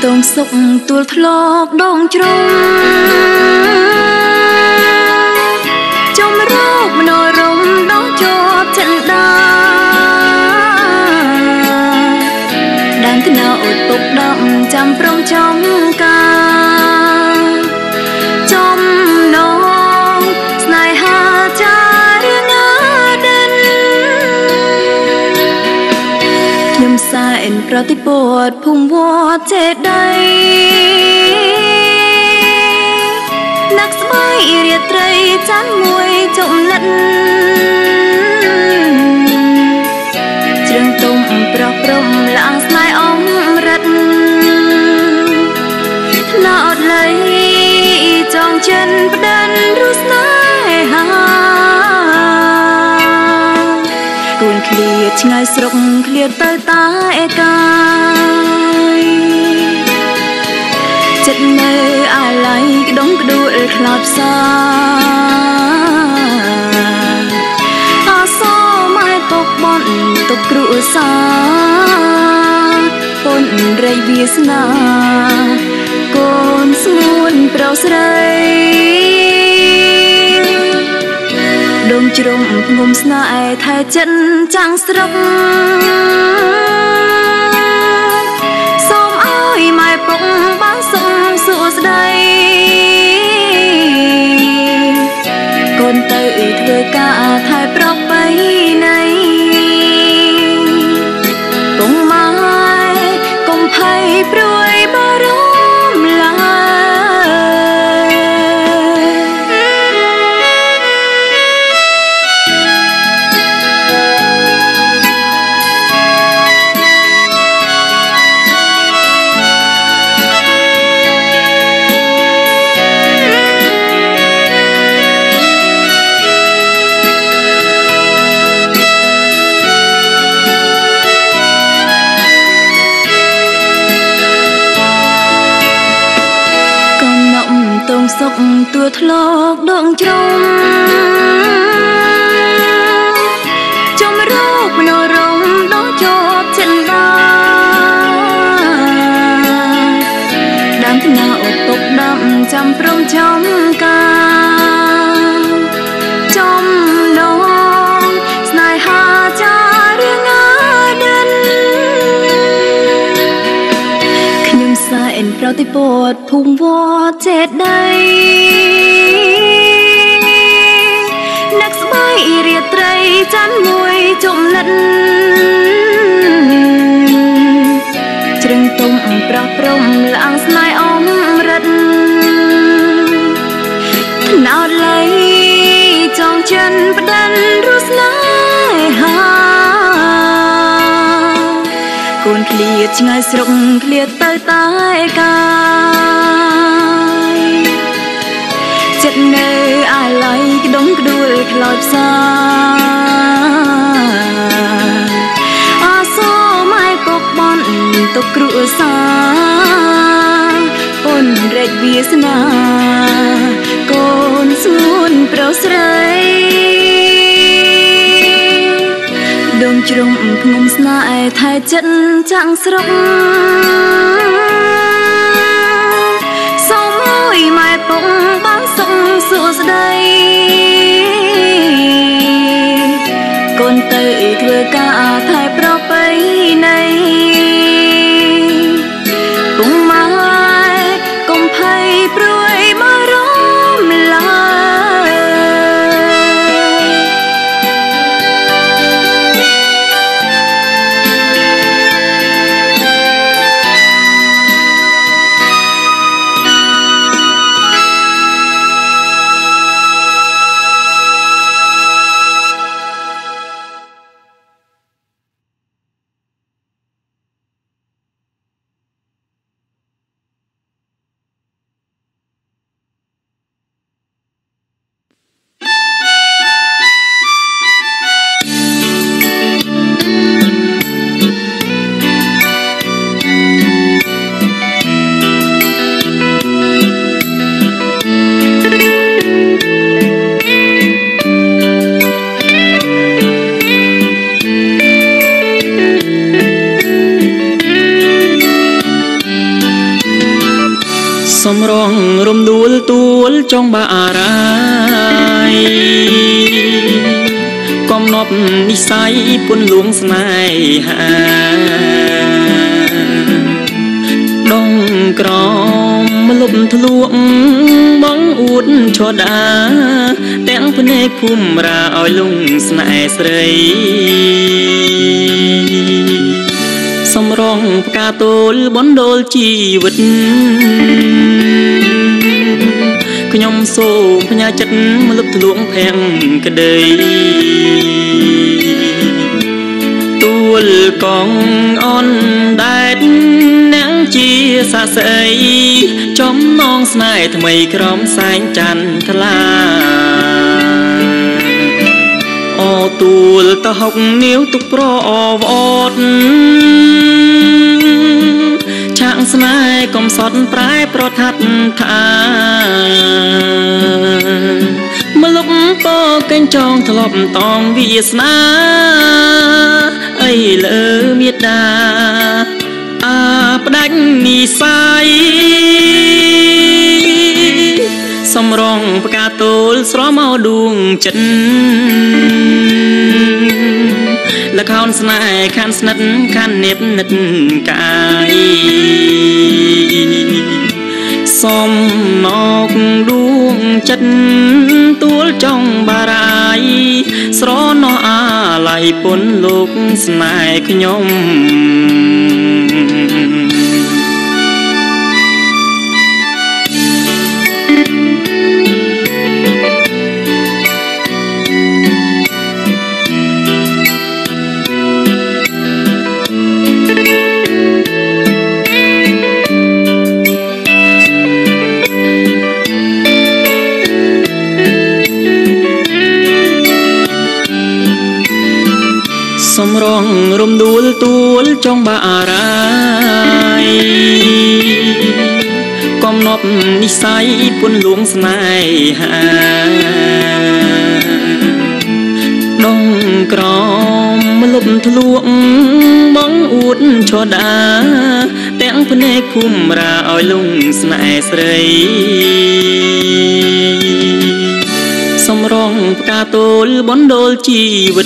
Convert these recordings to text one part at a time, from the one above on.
ตรงสุกตัวทลอกดองจงจมโรคมโนรมน้องจบจันดาดันทนาอดตกดำจำปรองจอมกาจมน้องสนายหาจาเรื่องงาดันยมสายเอ็นปฏิปวดพุ่มวอดเจดใดนักสมัยเรียดไตรจันมวยจมลันเจืองตุ่มปลอกปรมลางสลายอมรัดนอดไหลจองเชนประดันรู้สนายหากุนเคลียดง่ายสรกเคลียดเตยตาเอกายจัดเมื่ออะไรกระดงกระดูดคลาบซาอาโซไม่ปกบอนตกกรุษาปนไรเบียสนาโกนสมุนเปล่าใสดมจมงมสนายไทยจันจังสรกส้มอ้อยไม่ปกบ้านสมสู่สดายก้นเตยเธอกาไทยปลอกไปในปงไม้กงไผ่ปรวยบารมลสุกตัวทลอกดองจงจมโรคมโนรมน้องจบจันดาดำทนาอดตกดำจำปรมจอมกาจมน้องสนายหาจาเรื่องงาดันขยมสายเอ็นปฏิปวดพุ่งวอดเจดใดนักสมัยเรียดไตรจันมวยจมลันจรึงตุ่มปลอกปรมลางสลายอมรัดนอดไหลจองเชนประดันรู้สลายหากุนเคลียดง่ายสรกเคลียดเตยตายกายจัดเนยอะไรกระดงกระดูดคลอบซาอาโซไม่ปกบอนตกกรุษาปนเรกเบียสนาโกนสูนเปล่าใสดงจมพงมสนายไทยจันจังสรกส้มอ้อยไม่ปกบ้านสมสู่สดายก้นเตยเธอกาไทยปลอกไปในปุงไม้กงไผ่ปรวยมารมลาសំរងរំដួលទួលចង់បារាយកំណប់និស័យពុនលួងស្នេហាដងក្រមលុបធ្លួងបងអួតឈរដាទាំងភ្នែកភូមិរាឲ្យលងស្នេហ៍ស្រីសំរងផ្កាទោលបណ្ដូលជីវិតខ្ញុំសូមផ្ញើចិត្តមកលុបធ្លួងភាំងក្ដីទួលកងអនដែតនាងជាសាស្អីចំណងស្នេហ៍ថ្មីក្រំសែងច័ន្ទថ្លាអូទួលតហុកនាវទុកប្រអវអត់ឆាកស្នេហ៍កំសត់ប្រែប្រថាត់ថាមលុបពកេញចងធ្លាប់តងវាសនាអីលើមេដាផ្ដាច់និស័យសំរងផ្កាទោលស្រមកដួងចិត្តលខោនស្នេហ៍ខានស្និទ្ធខាននេបនិតកាយសំមកដួងចិត្តទួលចង់បារាយស្រណោះអាឡ័យពុនលោកស្នេហ៍ខ្ញុំសំរងរំដួលទួលចង់បារាយកំណប់និស័យពុនលួងស្នេហាដងក្រមលុបធ្លួងបងអួតឈរដាទាំងភ្នែកភូមិរាឲ្យលងស្នេហ៍ស្រីសំរងផ្កាទោលបណ្ដូលជីវិត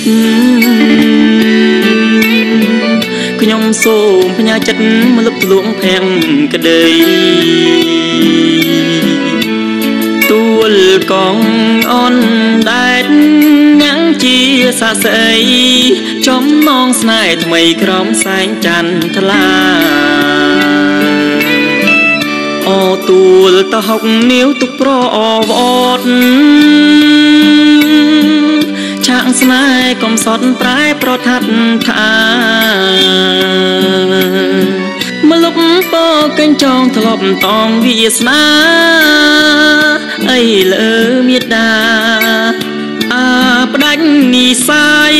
ខ្ញុំសូមផ្ញើចិត្តមកលុបធ្លួងភាំងក្ដីទួលកងអនដែតញ៉ាំងជាសាស្អីចំណងស្នេហ៍ថ្មីក្រំសែងច័ន្ទថ្លាអូទួលតហុកនាវទុកប្រអវអត់ឆាកស្នេហ៍កំសត់ប្រែប្រថាត់ថាមលុបពកេញចងធ្លាប់តងវាសនាអីលើមេដាផ្ដាច់និស័យ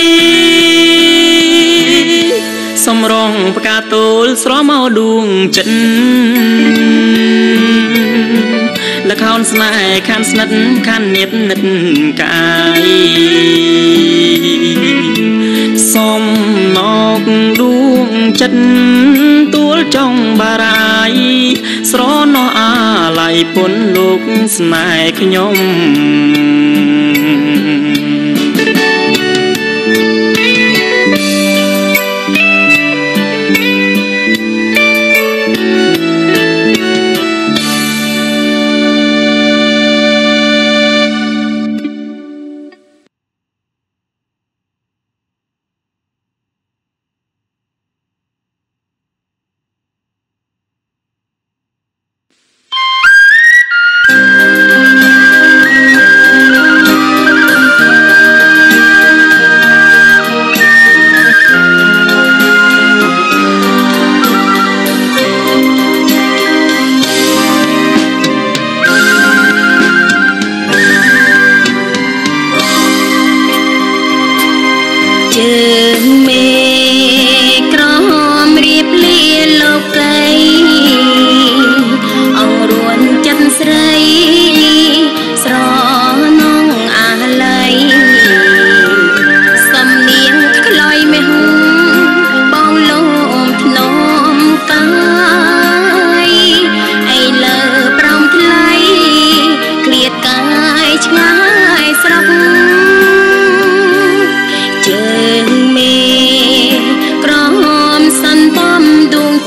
សំរងផ្កាទោលស្រមកដួងចិត្តលខោនស្នេហ៍ខានស្និទ្ធខាននេបនិតកាយសំមកដួងចិត្តទួលចង់បារាយស្រណោះអាឡ័យពុនលោកស្នេហ៍ខ្ញុំ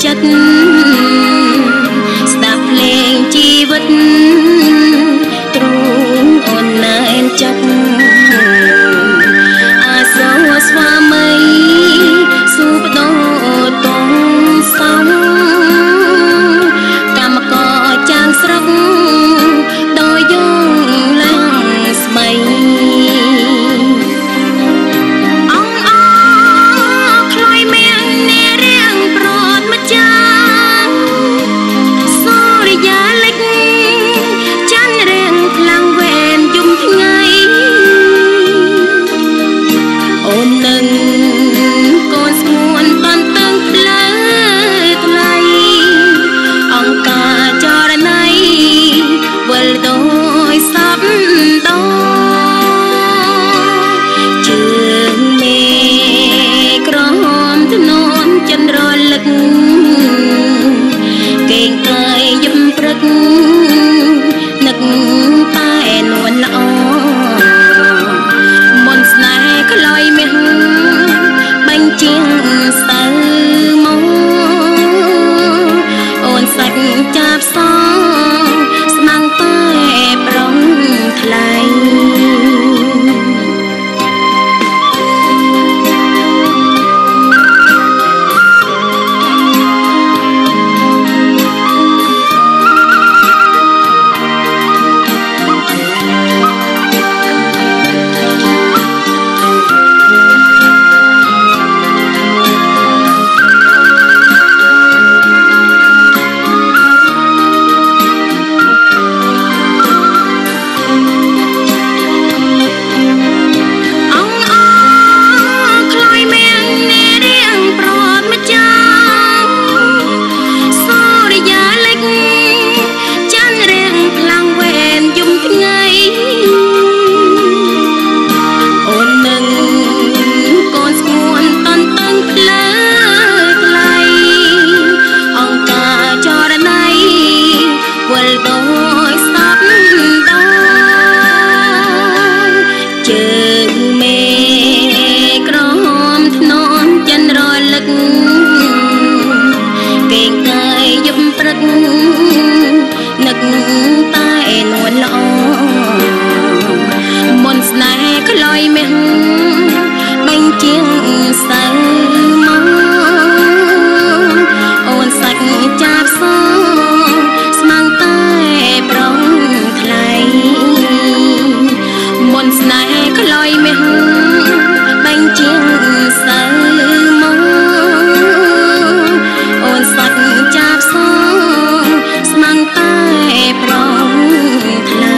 ចិត្តស្ដាប់ភ្លេងជីវិតទ្រូងអូនណែនចិត្តអាសូរស្វាមីស៊ូបដោតងសំកម្មករចាងស្រុកដោយយងឡើងស្មីនឹកតែនួនល្អមុនស្នេហ៍ក្លោយមាសបាញ់ជាងសៅមកអូនសាច់ចាប់សងស្មាំងតែប្រងថ្លៃនឹកតែនួនល្អមុនស្នេហ៍ក្លោយមាសបាញ់ជាងសៅមកអូនសាច់ចាប់សងស្មាំងតែប្រងថ្លៃមុនស្នេហ៍ក្លោយមាសបាញ់ជាងសៅមកអូនសាច់ចាប់សងស្មាំងតែប្រងថ្លៃ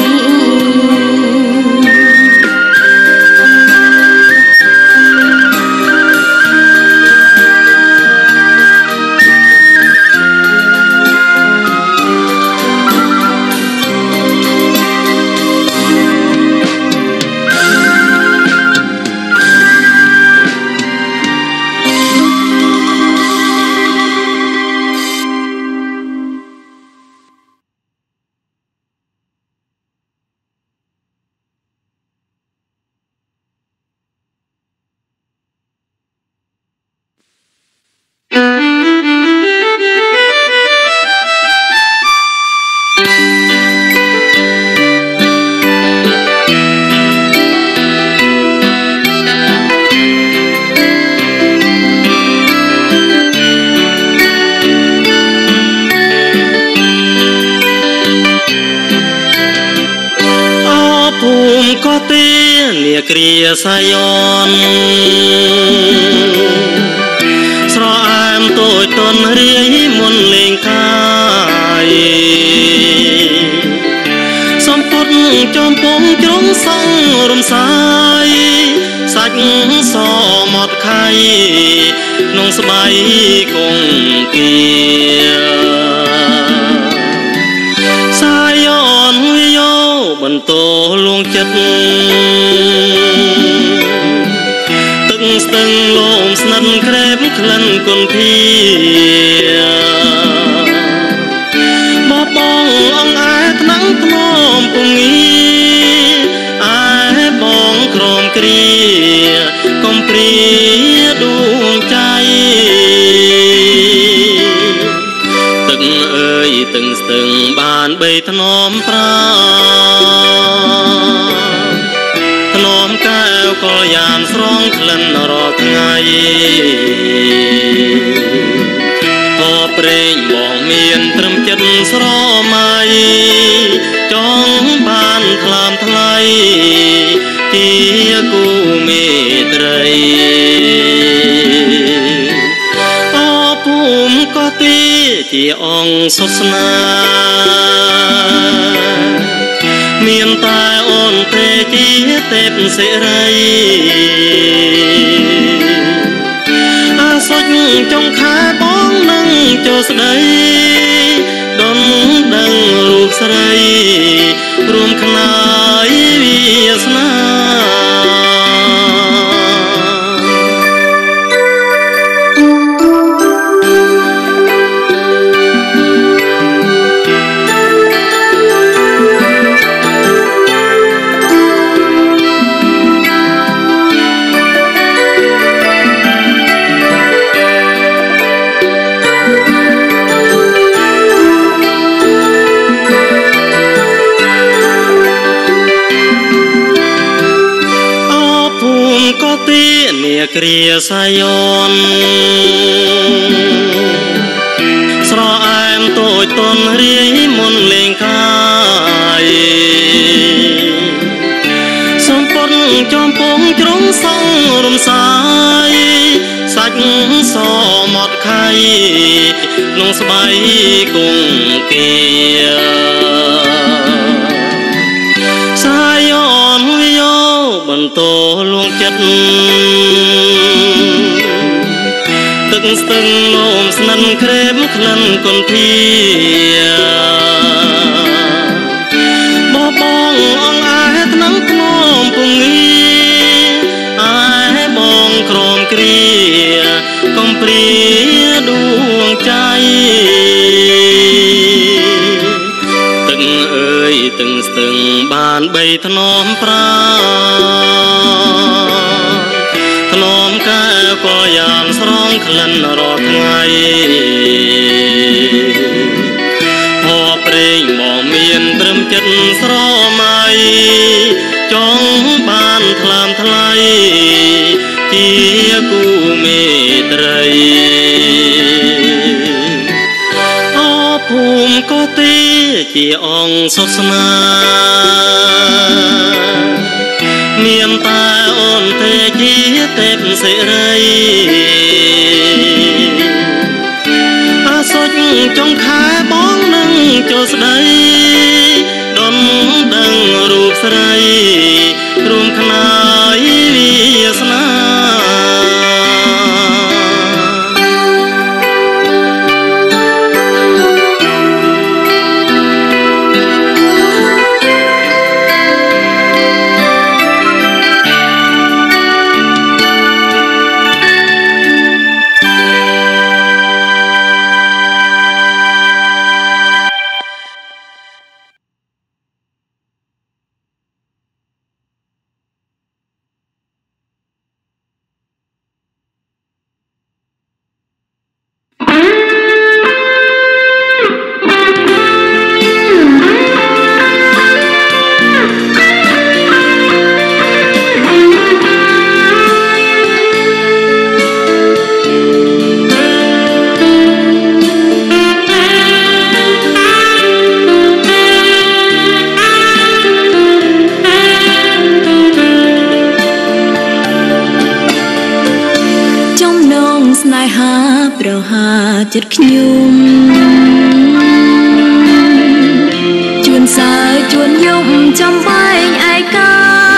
có tia lia kria sayon sro am tôi tôn ri muôn lên khai som phút trong bóng trống sông rôm sai sạch so một khai nông bay cùng kia sayon huy yo bần tô luôn chất từng lộn sân khép khăn con phía bỏ bóng ông ai nắng mồm cùng nghĩ ai bóng khrom kia con pri đuông cháy បីថ្នមប្រាថ្នមកែវក៏យ៉ានស្រងក្លិនរាល់ថ្ងៃអប្រេងបងមានត្រឹមចិត្តស្រមៃចង់បានថ្លើមថ្លៃជាគូមេត្រីអភូមិក៏ទីជាអង្គសុស្នាមានតែអូនទេជាទេពសិរីអាសុចចុងខែបងនឹងចូលស្ដីដុនដឹងរូបស្រីរួមខ្នាយវាសនាគ្រាសាយនស្រអែមតូចតនរាយមុនលេងកាយសំពត់ចំពងជ្រុងសងរំសាយសាច់សមកខៃក្នុងស្បៃគង់គាសាយនវិយោបន្តលួងចិត្តទឹកស្ទឹងនោមស្និនក្រែមក្លិនគន្ធាបបងអងអាយថ្នាំថ្នមពងីអាយបងក្រមគ្រាកំព្រាដួងใจទឹកអើយទឹកស្ទឹងបានបីថ្នមប្រាថ្នមកែក៏យ៉ាងស្រងក្លិនរាល់ថ្ងៃហោប្រេងមកមានត្រឹមចិត្តស្រមៃចង់បានថ្លើមថ្លៃជាគូមេត្រីអភូមិក៏ទីជាអង្គសុស្នាមានតែអូនទេជាទេពសិរីអាសុចចុងខែបងនឹងចូលស្ដីដុនដឹងរូបស្រីរួមខ្នាយវាសនាចិត្តខ្ញុំជួនសើជួនយំចំបែងឯកា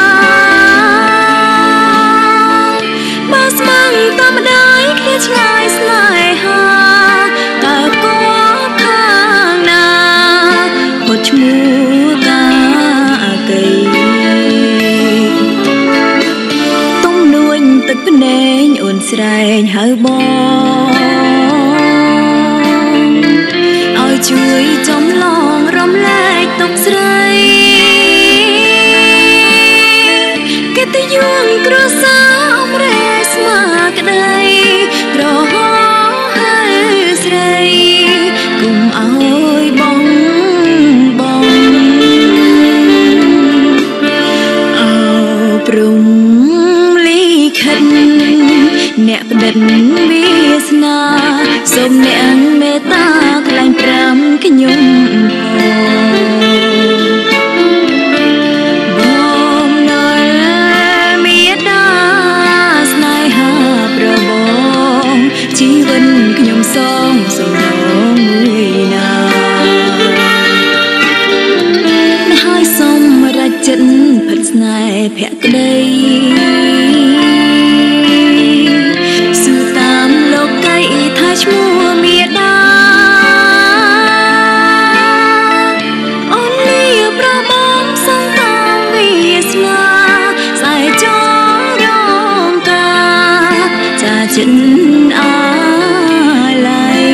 បើស្មឹងតាមម្ដាយគ្នាឆ្ងាយស្នេហាតើក៏ខាងណាហត់ឈ្មោះកាកៃទុំនួនទឹកភ្នែកអូនស្រែងហៅបងជួយចំឡងរំលែកទុកស្រីកិត្តិយសគ្រួសារអមរែស្មាក្ដីក្រហមហើយស្រីគុំអើយបងបអ្នកផ្ដិតវាសនាសូមអ្នកមេត្តាខ្លាញ់ប្រាំខ្ញុំបងណយមេត្តាស្នេហាប្របងជីវិតខ្ញុំសងសំណងមួយណាហើយសូមរកចិត្តផិតស្នេហ៍ភក្តីឈ្មោះមេដាអូនលីប្របងសង្តាមវាសនាស្អែកចរងកាចាចិត្តអាឡ័យ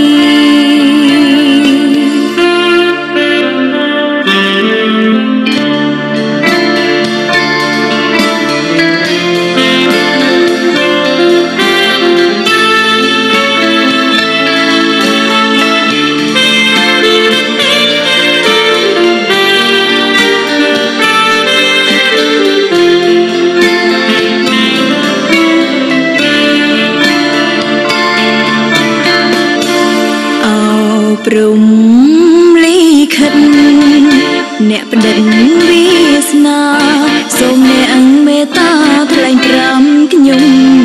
ព្រំលីខិតអ្នកផ្ដិតវាសនាសូមអ្នកមេត្តាថ្លែងប្រាំខ្ញុំ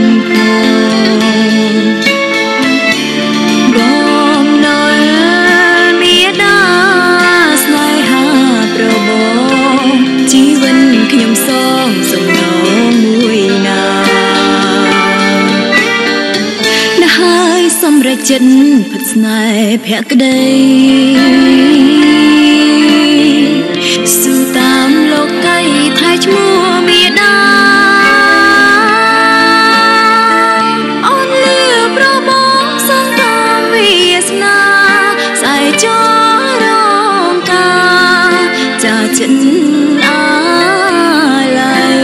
បងណយមេដាស្នេហាប្របងជីវិតខ្ញុំសងសំណងមួយណាហើយសម្រេចចិត្តផិតស្នេហ៍ភក្តីស៊ូតាមលោកីថៃឈ្មោះមេដាអូនលឺប្របងសង្តាមវាសនាស្អែកចរងកាចាចិត្តអាឡ័យ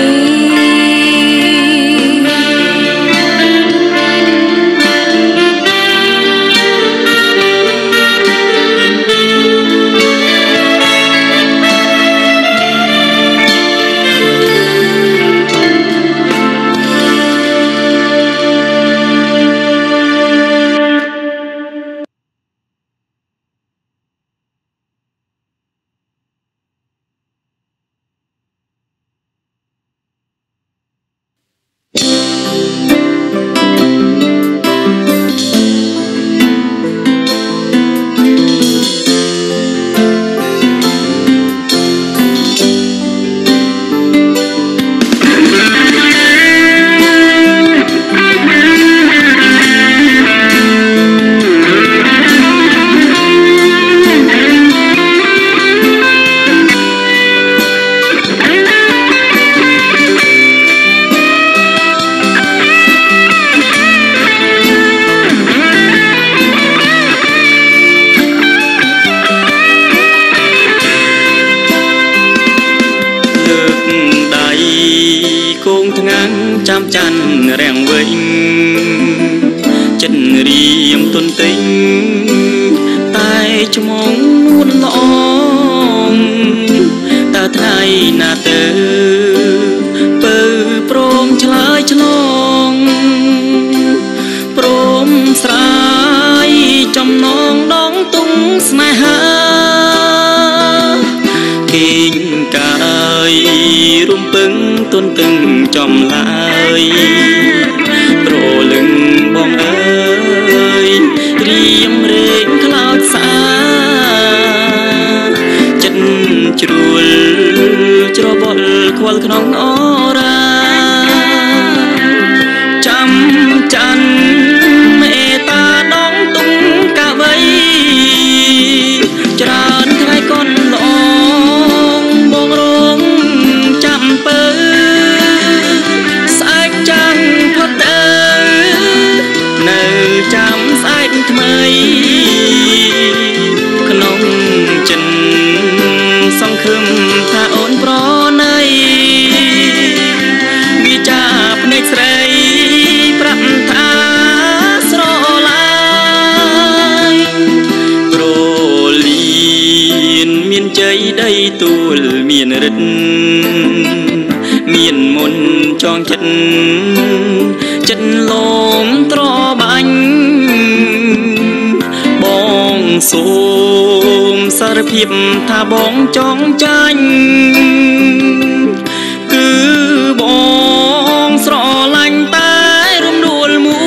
ចាំចាន់រាំងវិញចិត្តរៀមទុនទិញតែច្មងនួនល្អងតើថ្ងៃណាទៅពើព្រមឆ្លើយឆ្លងព្រមស្រាយចំណងដងទុំស្នេហាគេងកាយរំពឹងទុនទឹងចំឡាយប្រលឹងបងអើយរៀមរែងខ្លោចសាចិត្តជ្រួលច្របល់ខ្វល់ក្នុងអរាចាំចាន់មេតាដងទុំកាវៃច្រើនថ្ងៃកូនល្អបងរងចាំពើស្អែកចាំផុតទៅនៅចាំស្អែកថ្មីក្នុងចិនសង្ឃឹមថាអូនប្រណីវាចាភ្នែកស្រីប្រាប់ថាស្រឡាញ់ប្រលៀនមានជ័យដីទួលមានរិទ្ធមានមុនចងចិត្តចិត្តលំត្របាញ់បងសូមសារភាពថាបងចង់ចាញ់គឺបងស្រឡាញ់តែរំដួលមួយ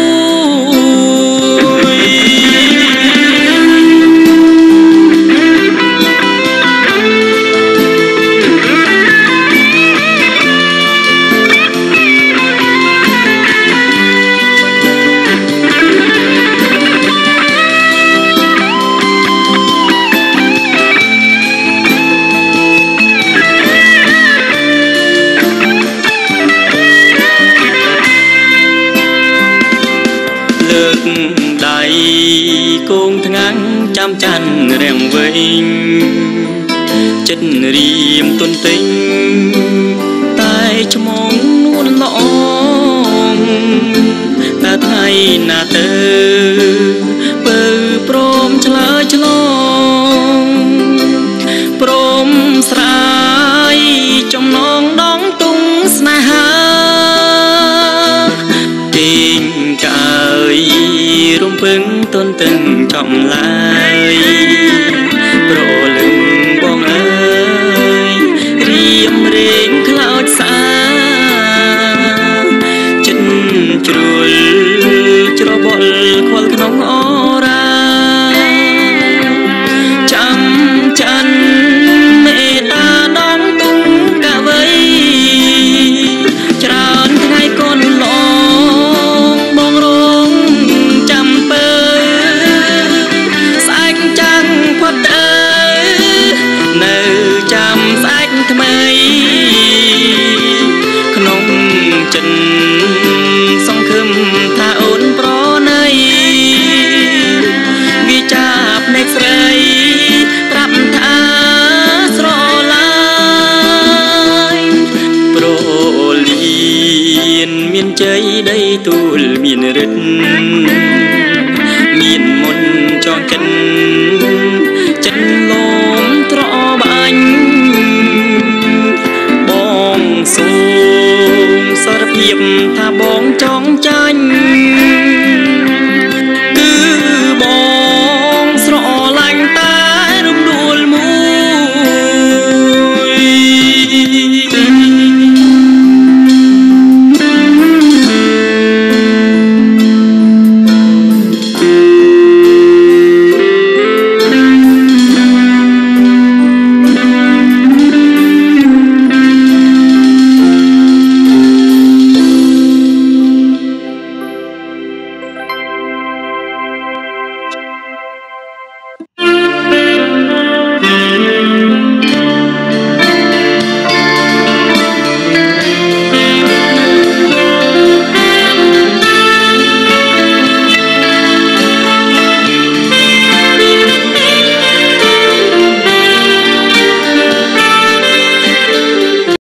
ដៃគងថ្ងាំងចាំច័ន្ទរាំងវិញចិត្តរៀមទុនទិញតែឈ្មោះនួនល្អងតែថ្ងៃណាទៅបើព្រមឆ្លើយឆ្លងព្រមស្រាយចំណងដងទុំស្នេហាពេញកាយរំពឹងទន់ទឹងចំឡាយប្រលឹងបងអើយរៀមរែងខ្លោចសាចិត្តជ្រុលច្របល់ខ្វល់ក្នុងអរាចាំច័ន្ទមេតាដងទុំកវៃច្រើនថ្ងៃកូនឡងបងរងចាំពើស្អែកចាំងផុតអើនៅចាំស្អែកថ្មីក្នុងចិត្តសង្ឃឹមថាអូនប្រណីវាចាប់ភ្នែកស្រីប្រាប់ថាស្រឡាញ់ប្រលៀនមានជ័យដីទូលមានរិទ្ធមានមុនចងចិត្តចិត្តលំត្របាញ់បងសូមសារភាពថាបងចង់ចាញ់